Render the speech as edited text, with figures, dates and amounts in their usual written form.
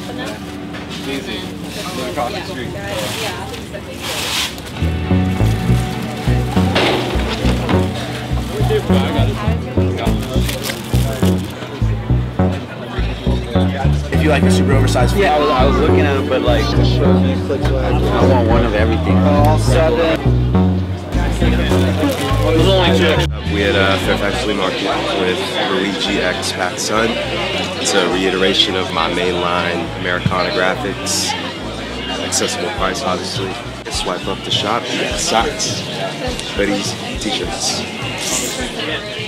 Easy. Across the street. If you like a super oversized food. Yeah, I was looking at them, but like, I want one of everything. All 7. We had Fairfax Flea Market with Rhuigi X Pacsun. It's a reiteration of my mainline Americana graphics. Accessible price, obviously. Swipe up the shop, you got socks, hoodies, t-shirts.